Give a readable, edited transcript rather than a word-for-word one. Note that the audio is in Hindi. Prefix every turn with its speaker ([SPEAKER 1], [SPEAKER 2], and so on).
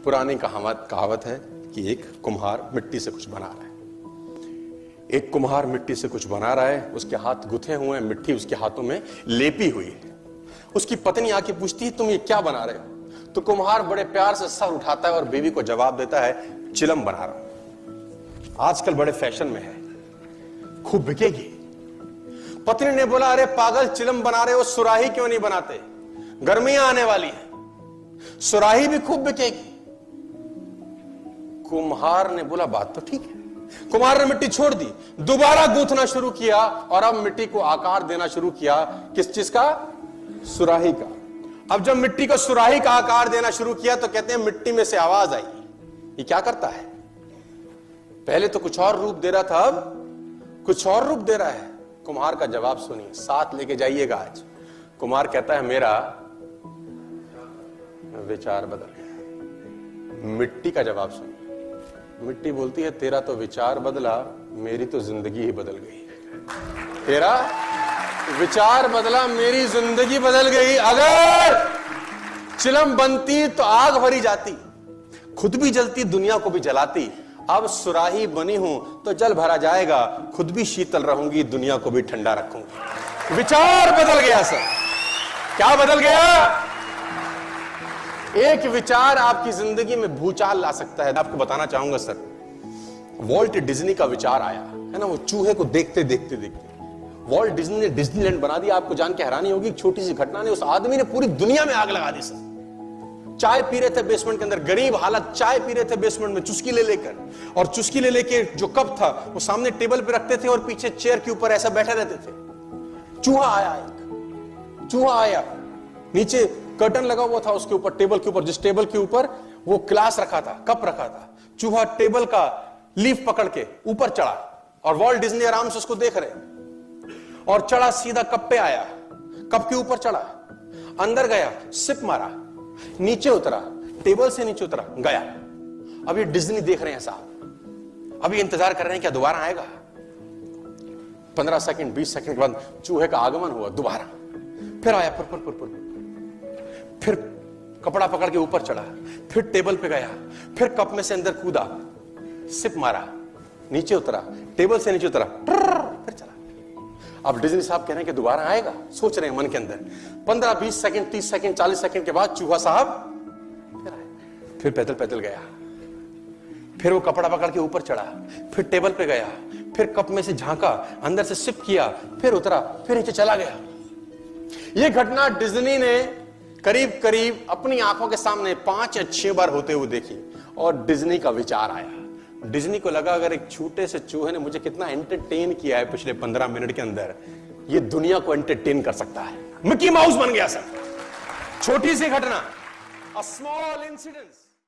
[SPEAKER 1] पुरानी कहावत है कि एक कुम्हार मिट्टी से कुछ बना रहा है। एक कुम्हार मिट्टी से कुछ बना रहा है, उसके हाथ गुथे हुए हैं, मिट्टी उसके हाथों में लेपी हुई है। उसकी पत्नी आके पूछती है, तुम ये क्या बना रहे हो? तो कुम्हार बड़े प्यार से सर उठाता है और बीवी को जवाब देता है, चिलम बना रहा हूं, आजकल बड़े फैशन में है, खूब बिकेगी। पत्नी ने बोला, अरे पागल, चिलम बना रहे हो, सुराही क्यों नहीं बनाते? गर्मियां आने वाली है, सुराही भी खूब बिकेगी। कुम्हार ने बोला, बात तो ठीक है। कुम्हार ने मिट्टी छोड़ दी, दोबारा गूंथना शुरू किया और अब मिट्टी को आकार देना शुरू किया। किस चीज का? सुराही का। अब जब मिट्टी को सुराही का आकार देना शुरू किया तो कहते हैं मिट्टी में से आवाज आई। ये क्या करता है? पहले तो कुछ और रूप दे रहा था, अब कुछ और रूप दे रहा है। कुम्हार का जवाब सुनिए, साथ लेके जाइएगा आज। कुम्हार कहता है, मेरा विचार बदल गया। मिट्टी का जवाब सुनिए। मिट्टी बोलती है, तेरा तो विचार बदला, मेरी तो जिंदगी ही बदल गई। तेरा विचार बदला, मेरी जिंदगी बदल गई। अगर चिलम बनती तो आग भरी जाती, खुद भी जलती, दुनिया को भी जलाती। अब सुराही बनी हूं तो जल भरा जाएगा, खुद भी शीतल रहूंगी, दुनिया को भी ठंडा रखूंगी। विचार बदल गया सर। क्या बदल गया? एक विचार आपकी जिंदगी में भूचाल ला सकता है। आपको बताना चाहूंगा सर, वॉल्ट डिज्नी का विचार आया है ना, वो चूहे को देखते देखते देखते वॉल्ट डिज्नी ने डिज्नीलैंड बना दिया। आपको जान के हैरानी होगी, छोटी सी घटना ने उस आदमी ने पूरी दुनिया में आग लगा दी सर। चाय पी रहे थे बेसमेंट के अंदर, गरीब हालत, चाय पी रहे थे बेसमेंट में चुस्की ले लेकर, और चुस्की ले लेके जो कप था वो सामने टेबल पे रखते थे और पीछे चेयर के ऊपर ऐसा बैठे रहते थे। चूहा आया, एक चूहा आया, नीचे कर्टन लगा हुआ था उसके ऊपर, टेबल के ऊपर, जिस टेबल के ऊपर वो ग्लास रखा था, कप रखा था। चूहा टेबल का लीफ पकड़ के ऊपर चढ़ा और वॉल्ट डिज्नी आराम से उसको देख रहे, और चढ़ा सीधा कप पे आया, कप के ऊपर चढ़ा, अंदर गया, सिप मारा, नीचे उतरा, टेबल से नीचे उतरा, गया। अब ये डिज्नी देख रहे हैं साहब, अभी इंतजार कर रहे हैं क्या दोबारा आएगा। 15 सेकंड 20 सेकंड के बाद चूहे का आगमन हुआ, दोबारा फिर आया, फिर कपड़ा पकड़ के ऊपर चढ़ा, फिर टेबल पे गया, फिर कप में से अंदर कूदा, सिप मारा, नीचे उतरा, टेबल से नीचे उतरा, फिर चला। अब डिज्नी साहब कह रहे हैं कि दोबारा आएगा, सोच रहे हैं मन के अंदर। 15 20 सेकंड 30 सेकंड 40 सेकंड के बाद चूहा साहब फिर आया, फिर पैदल पैदल गया, फिर वो कपड़ा पकड़ के ऊपर चढ़ा, फिर टेबल पे गया, फिर कप में से झांका, अंदर से सिप किया, फिर उतरा, फिर नीचे चला गया। यह घटना डिज्नी ने करीब करीब अपनी आंखों के सामने 5 या 6 बार होते हुए देखी, और डिज्नी का विचार आया। डिज्नी को लगा, अगर एक छोटे से चूहे ने मुझे कितना एंटरटेन किया है पिछले 15 मिनट के अंदर, ये दुनिया को एंटरटेन कर सकता है। मिकी माउस बन गया सर। छोटी सी घटना, अ स्मॉल इंसिडेंस।